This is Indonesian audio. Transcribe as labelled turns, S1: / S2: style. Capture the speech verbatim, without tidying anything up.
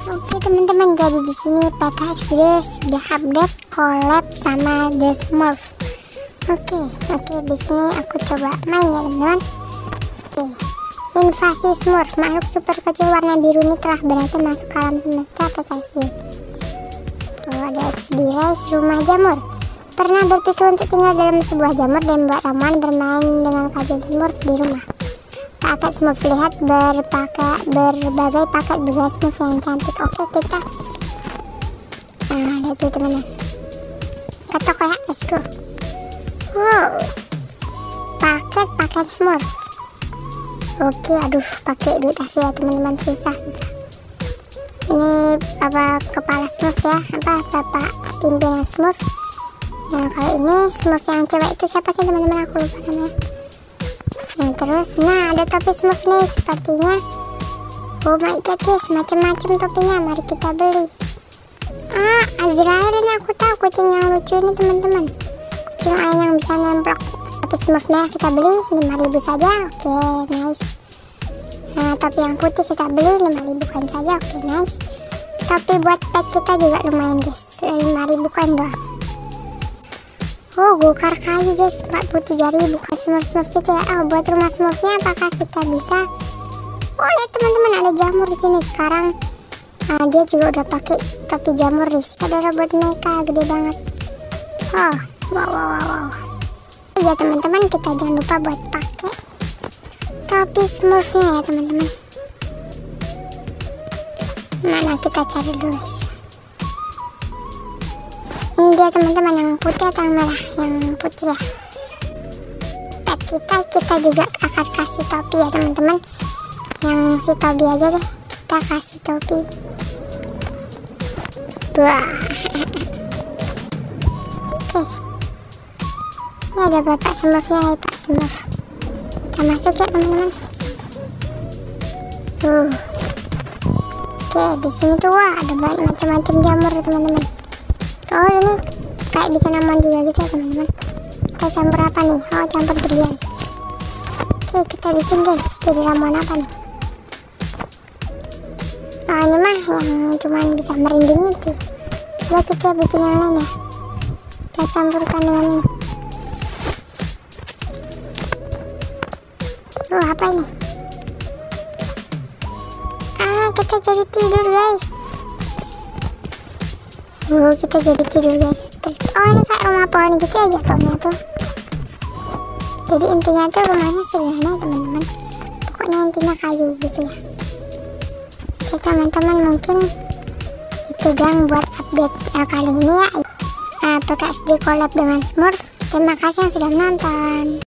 S1: Oke teman-teman, jadi di sini P K X D sudah update collab sama The Smurf. Oke, oke di sini aku coba main ya teman-teman. Oke, invasi Smurf, makhluk super kecil warna biru ini telah berhasil masuk ke alam semesta P K X D. Oh, ada X D Race, rumah jamur. Pernah berpikir untuk tinggal dalam sebuah jamur dan buat ramuan bermain dengan kajian Smurf di rumah? Paket Smurf, lihat berpakai berbagai paket bunga Smurf yang cantik. Oke kita nah lihat tuh teman-teman, ke toko ya, let's go. Wow, paket paket Smurf. Oke, aduh pakai duit asli ya teman-teman, susah susah. Ini apa kepala Smurf ya, apa bapak pimpinan Smurf. Nah kalau ini Smurf yang cewek itu siapa sih teman-teman, aku lupa namanya. Nah terus, nah ada topi Smurf nih sepertinya. Oh my god guys, macam-macam topinya, mari kita beli. Ah, Azrael ini aku tahu, kucing yang lucu ini teman-teman, kucing air yang bisa nemplok. Topi Smurf merah kita beli lima ribu saja. Oke, nice. Nah topi yang putih kita beli lima ribu kan saja. Oke, nice. Topi buat pet kita juga lumayan guys, lima ribu kan doang. Oh, gokar kayu guys, empat puluh tiga ribu. Smurf-smurf gitu ya. Oh, buat rumah Smurfnya apakah kita bisa? Oh, lihat teman-teman, ada jamur di sini sekarang. Nah, dia juga udah pakai topi jamur nih. Ada robot mecha gede banget. Oh, wow wow wow. wow. Ya teman-teman, kita jangan lupa buat pakai topi Smurfnya ya teman-teman. Mana kita cari dulu guys. Ini dia teman-teman, yang putih atau yang merah? Yang putih ya. Pet kita kita juga akan kasih topi ya teman-teman. Yang si Tobi aja deh, kita kasih topi. Wah. Oke, ini ada bapak Smurfnya, ya Pak Smurf. Kita masuk ya teman-teman. Tuh. Oke, di sini tuh wah ada banyak macam-macam jamur ya teman-teman. Oh ini kayak bikin aman juga gitu ya teman-teman. Kita campur apa nih? Oh campur berlian. Oke kita bikin guys, jadi ramuan apa nih? Oh ini mah yang cuman bisa merinding itu. Coba kita bikin yang lain ya. Kita campurkan dengan ini. Oh apa ini? Ah kita jadi tidur guys. Oh kita jadi tidur guys. Oh ini kayak rumah pohon gitu ya jatuhnya tuh. Jadi intinya tuh rumahnya sederhana teman-teman. Pokoknya intinya kayu gitu ya. Oke teman-teman, mungkin itu doang buat update uh, kali ini ya. uh, P K X D collab dengan Smurf. Terima kasih yang sudah menonton.